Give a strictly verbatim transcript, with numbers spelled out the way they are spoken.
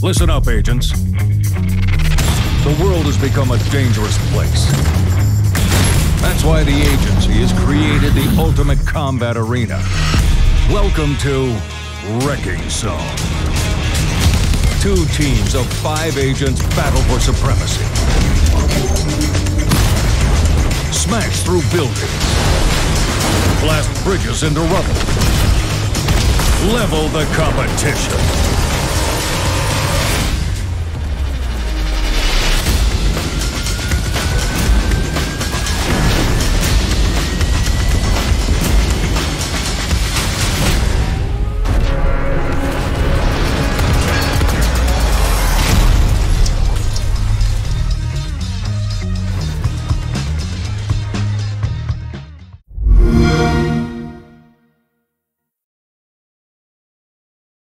Listen up, agents. The world has become a dangerous place. That's why the agency has created the ultimate combat arena. Welcome to Wrecking Zone. Two teams of five agents battle for supremacy. Smash through buildings. Blast bridges into rubble. Level the competition.